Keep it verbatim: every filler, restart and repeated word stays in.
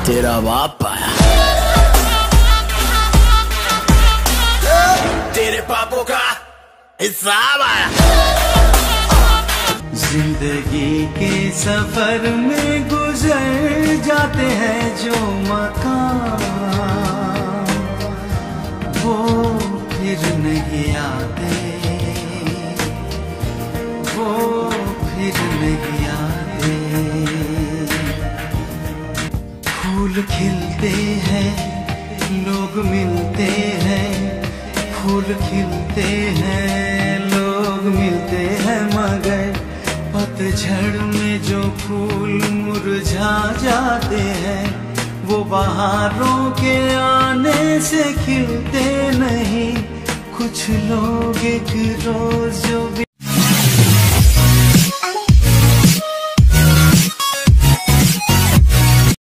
तेरा बाप आया, तेरे पापों का हिसाब आया। जिंदगी के सफर में गुजर जाते हैं जो मकाम, वो फिर नहीं आते, वो फिर नहीं आते। फूल खिलते हैं, लोग मिलते हैं, फूल खिलते हैं, लोग मिलते हैं, मगर पतझड़ में जो फूल मुरझा जाते हैं, वो बहारों के आने से खिलते नहीं। कुछ लोग एक रोज जो